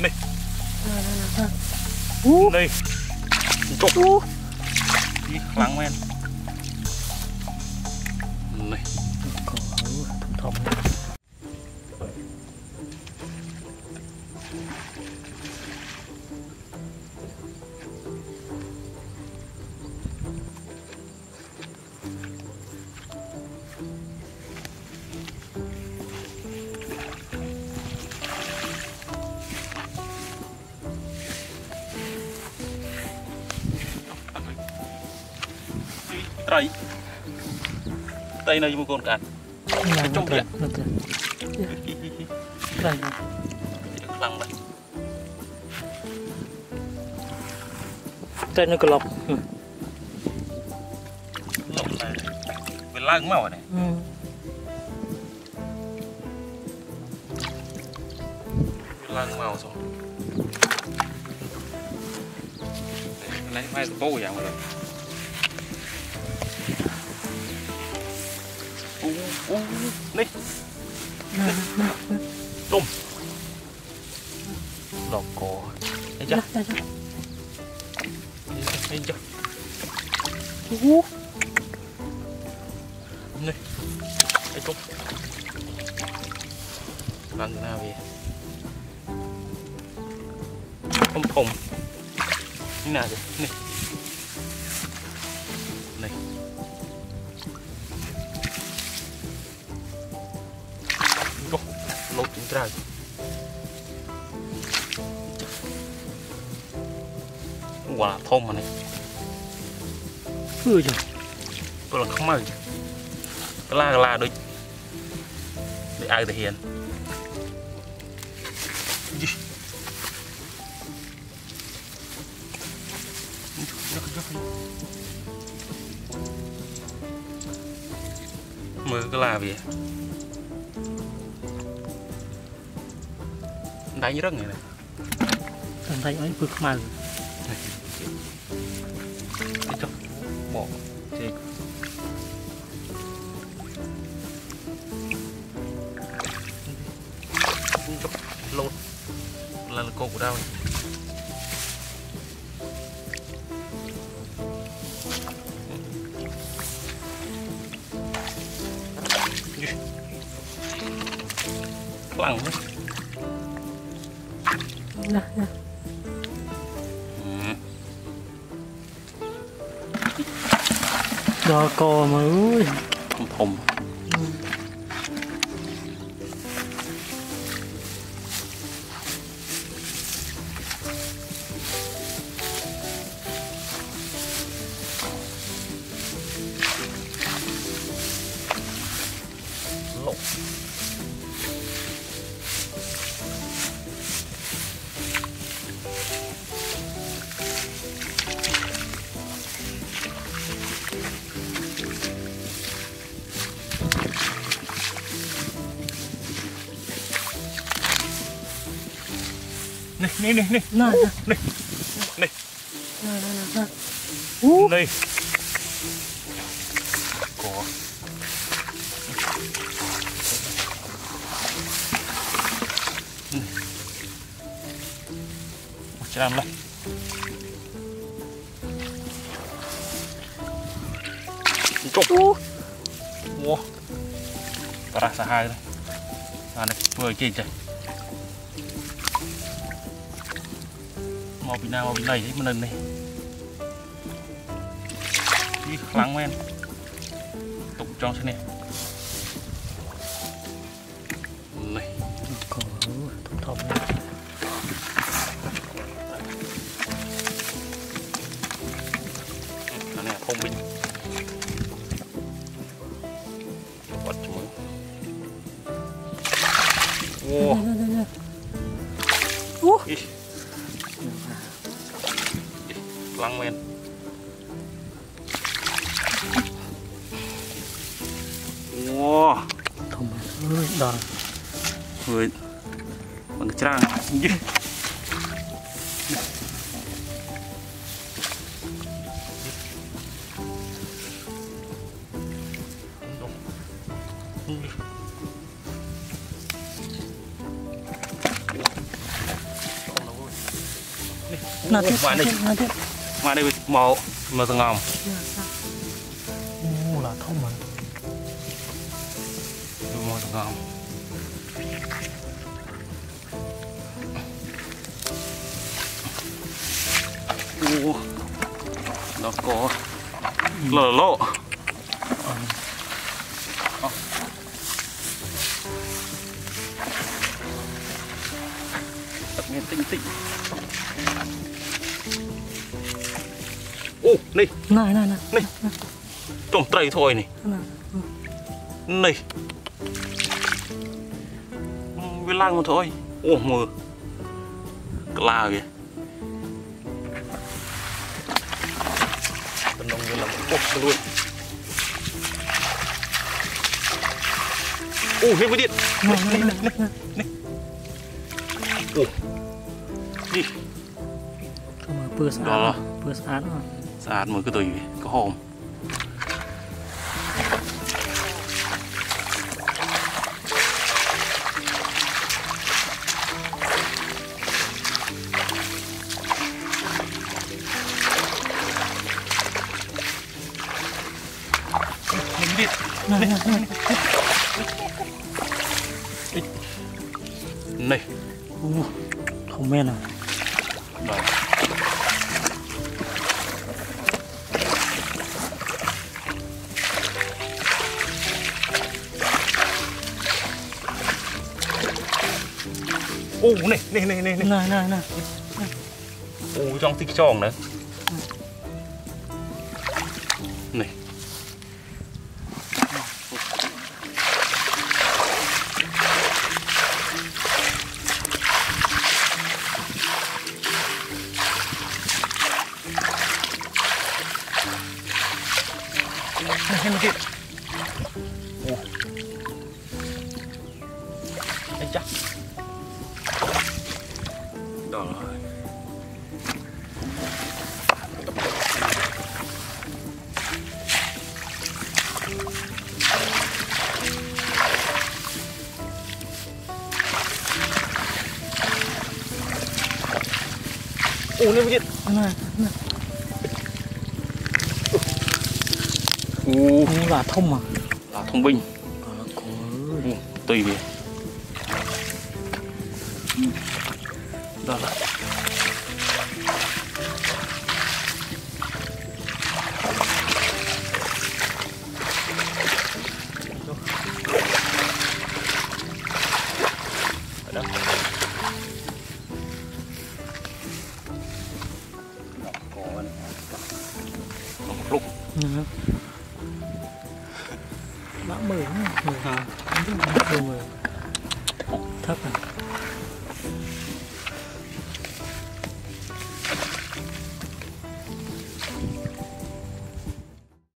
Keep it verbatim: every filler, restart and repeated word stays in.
này đây chụp đi lắng men này thòng tay tay này một con cạn trong điện tay lăng này tay nó có lọc lọc này về lăng màu này lăng màu rồi lấy mai có bố dạng rồi này tôm đỏ cò thấy chưa thấy chưa này thấy tôm lần nào về không phồng như nào vậy này này lột chính ra quả thơm mà này ui trời tôi là không mời cái la cái la đôi để ai thể hiện mới cái la về đánh rất này này đánh ấy vừa màu cho bỏ thì lột là cô của đâu lằng đấy nè nè đo co mà ơi thùng thùng lộ này này này này này này này này có làm này chụp wow terasa hai này à này vừa trên trời màu bên nào màu bên này đấy mà lần này đi lắng men tục trong thế này này có thòng này này không bình quật chúng wow lăng men wow thùng ơi đòn người bằng cái trang gì nào tiếp ngoài đây nào tiếp ngoài đây màu màu thằng ngòm ô là thông mà màu thằng ngòm ô nó có lở lộ tập nghe tinh tinh ô này này này này này trồng tây thôi này này với lang mà thôi ô mưa la kìa tận đông như là một cục luôn ô hết với điện này này này này ô đi không mà bữa sáng bữa sáng rồi sạch mới cái tùy có hòm này này này này không men à rồi ô này này này này này này này ô trong tích tròn đấy này này này ô anh chắc đó rồi ô lên với điện này này ô là thông mà là thông minh ôi tùy về đó là đó còn một lúc đã mười mười không biết là mười thấp à